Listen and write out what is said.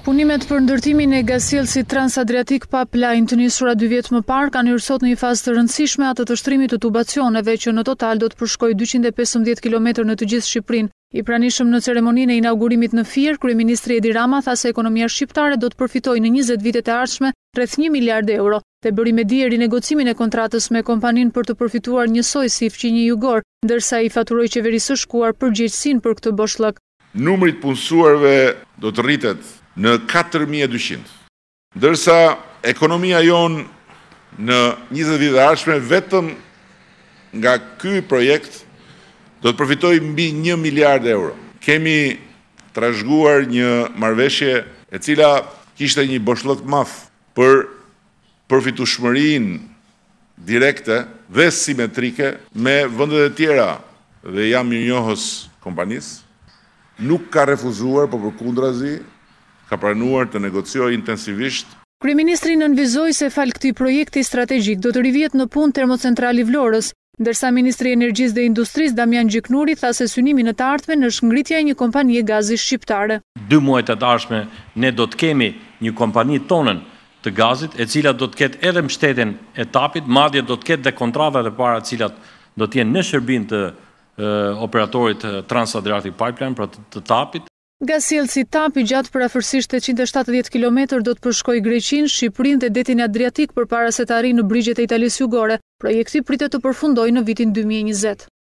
Punimet për ndërtimin e gasjellësit Trans-Adriatic Pipeline të nisura 2 vjet më parë kanë hyrë sot në një fazë të rëndësishme atë të shtrimit të tubacioneve që në total do të përshkojë 215 kilometër në të gjithë Shqipërinë. I pranishëm në ceremoninë e inaugurimit në Fier, kryeministri Edi Rama tha se ekonomia shqiptare do të përfitojë në 20 vitet e ardhshme rreth 1 miliard euro. Te bëri me dije rinegocimin e kontratës me kompaninë për të përfituar njësoj si fqinji jugor, ndërsa i faturoi qeverisë së shkuar përgjegjësinë për këtë boshllëk. Numri i punësuarve do të rritet në 4200, ndërsa ekonomia jonë në 20 vite e ardhshme vetëm nga ky projekt do të përfitojë mbi 1 miliard euro. Kemi trashëguar një marrëveshje e cila kishte një boshllëk të madh për përfitueshmërinë direkte dhe simetrike me vendet e tjera dhe jam mirënjohës kompanisë. Nuk ka refuzuar, por përkundrazi ka pranuar të negociojë intensivisht. Kryeministri nënvizoi se fal këtij projekti strategjik do të rivihet në punë termocentrali Vlorës, ndërsa Ministri i Energjisë dhe Industrisë Damian Gjiknuri tha se synimi në të ardhmen është ngritja e një kompanie gazi shqiptare. 2 muajt e ardhshme ne do të kemi një kompani tonën të gazit, e cila do të ketë edhe mbështetjen e TAP-it, madje do të ketë dhe kontratat e para të cilat do të jenë në shërbim të operatorit Trans-Adriatic Pipeline, pra të TAP-it. Gasjellësi TAP i gjatë parafërsisht 870 km do të përshkojë Greqinë, Shqipërinë dhe detin Adriatik përpara se të arrijë në brigjet e Italisë Jugore. Projekti pritet të përfundojë në vitin 2020.